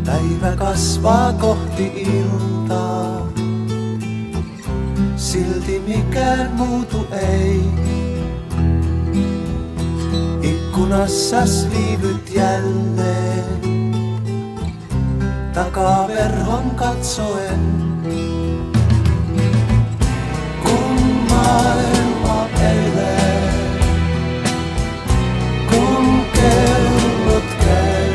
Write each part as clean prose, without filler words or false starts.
Päivä kasvaa kohti iltaa, silti mikään muutu ei. Ikkunassas viivyt jälleen, takaverhon katsoen. Kun maailma elää, kun kellot käy,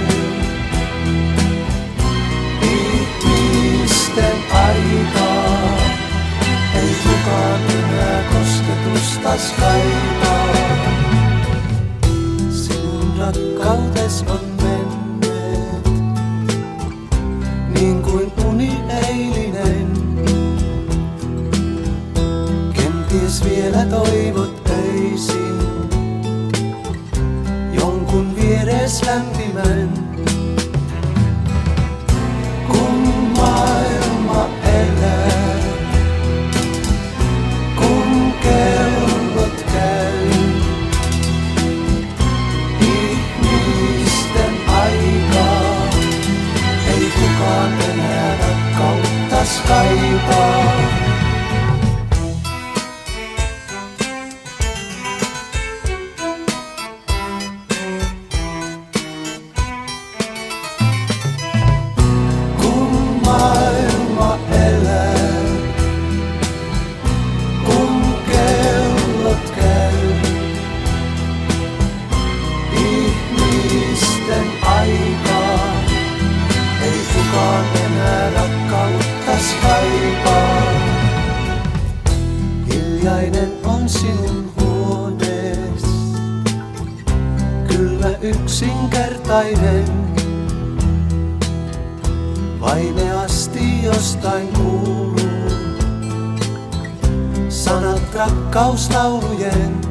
ihmisten aikaa ei kukaan enää kosketustas kaipaa. Sinun rakkautes on menneet, niin kuin uni eilinen. Kenties vielä toivot öisin jonkun vieres lämpimän. Kun maailma elää, kun kellot käy, ihmisten aikaa ei kukaan enää rakkauttas kaipaa. Maailma elää, kun kellot käy, ihmisten aikaa ei kukaan enää rakkauttas kaipaa. Hiljainen on sinun huonees, kylmä yksinkertainen. Vaimeasti jostain kuuluu sanat rakkauslaulujen.